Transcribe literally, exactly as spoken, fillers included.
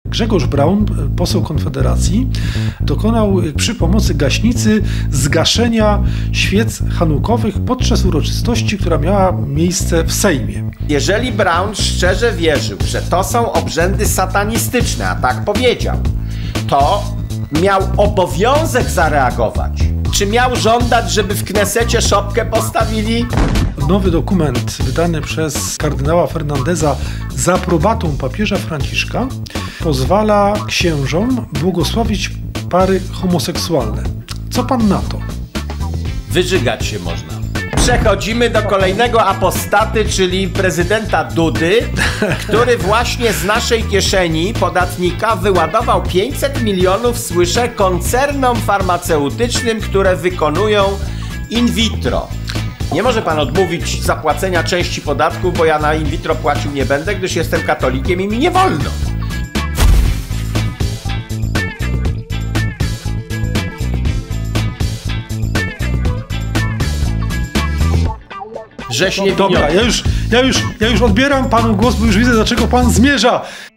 Grzegorz Braun, poseł Konfederacji, dokonał przy pomocy gaśnicy zgaszenia świec hanukowych podczas uroczystości, która miała miejsce w Sejmie. Jeżeli Braun szczerze wierzył, że to są obrzędy satanistyczne, a tak powiedział, to miał obowiązek zareagować. Czy miał żądać, żeby w Knesecie szopkę postawili? Nowy dokument wydany przez kardynała Fernandeza za aprobatą papieża Franciszka pozwala księżom błogosławić pary homoseksualne. Co pan na to? Wyżygać się można. Przechodzimy do kolejnego apostaty, czyli prezydenta Dudy, który właśnie z naszej kieszeni podatnika wyładował pięćset milionów, słyszę, koncernom farmaceutycznym, które wykonują in vitro. Nie może pan odmówić zapłacenia części podatku, bo ja na in vitro płacił nie będę, gdyż jestem katolikiem i mi nie wolno. Dobra, ja już, ja, już, ja już odbieram panu głos, bo już widzę, do czego pan zmierza.